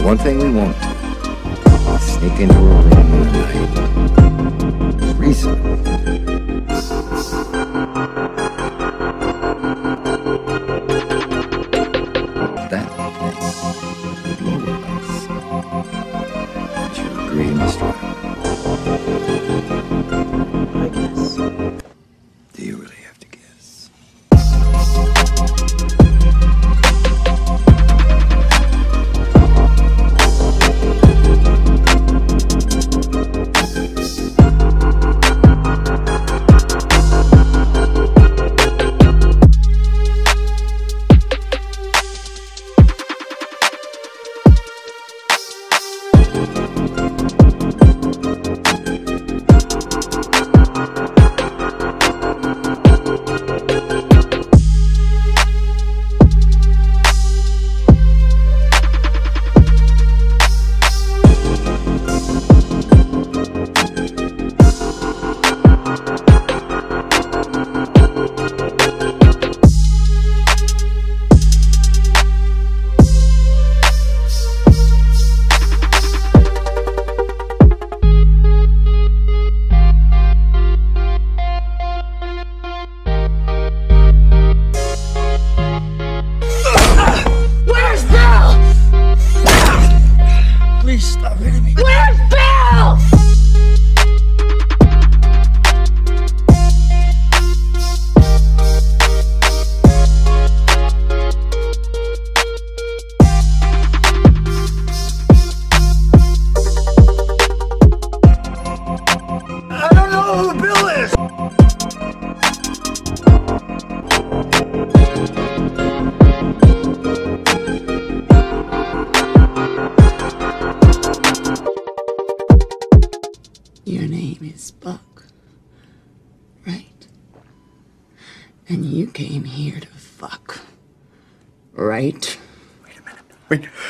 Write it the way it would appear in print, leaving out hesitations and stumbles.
one thing we won't do. Sneak into a room in the night. Reason. That would lower us. Would you agree, Mr. I guess. Do you really have to guess? Please stop hitting me. Where's Bill? I don't know who Bill is. Your name is Buck, right? And you came here to fuck, right? Wait a minute. Wait.